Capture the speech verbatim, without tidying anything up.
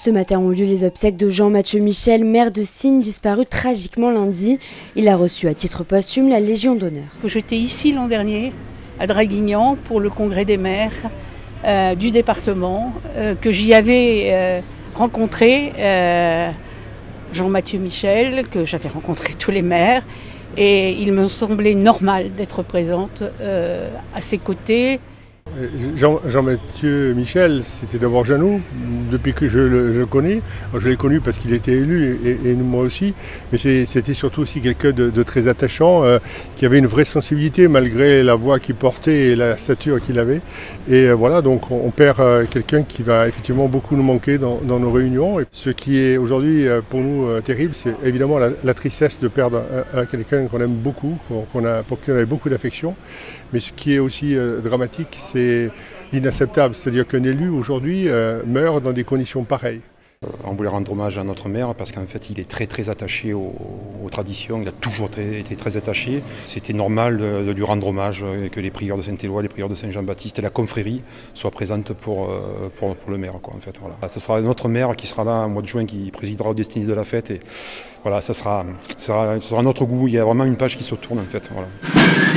Ce matin ont lieu les obsèques de Jean-Mathieu Michel, maire de Signes, disparu tragiquement lundi. Il a reçu à titre posthume la Légion d'honneur. J'étais ici l'an dernier, à Draguignan, pour le congrès des maires euh, du département, euh, que j'y avais euh, rencontré euh, Jean-Mathieu Michel, que j'avais rencontré tous les maires, et il me semblait normal d'être présente euh, à ses côtés. Jean, Jean-Mathieu Michel, c'était d'abord Jeannot, depuis que je le, je le connais. Alors, je l'ai connu parce qu'il était élu et, et moi aussi, mais c'était surtout aussi quelqu'un de, de très attachant, euh, qui avait une vraie sensibilité malgré la voix qu'il portait et la stature qu'il avait. Et euh, voilà, donc on, on perd euh, quelqu'un qui va effectivement beaucoup nous manquer dans, dans nos réunions. Et ce qui est aujourd'hui euh, pour nous euh, terrible, c'est évidemment la, la tristesse de perdre euh, quelqu'un qu'on aime beaucoup, qu'on a, pour qui on avait beaucoup d'affection. Mais ce qui est aussi euh, dramatique, c'est l'inacceptable. C'est-à-dire qu'un élu aujourd'hui euh, meurt dans des conditions pareilles. On voulait rendre hommage à notre maire parce qu'en fait il est très très attaché aux, aux traditions, il a toujours très, été très attaché. C'était normal de, de lui rendre hommage et que les prières de Saint-Éloi, les prières de Saint-Jean-Baptiste et la confrérie soient présentes pour, pour, pour le maire, quoi, en fait, voilà. Ce sera notre maire qui sera là au mois de juin, qui présidera au destiné de la fête et voilà, ça sera, ça sera, ça sera notre goût. Il y a vraiment une page qui se tourne en fait. Voilà.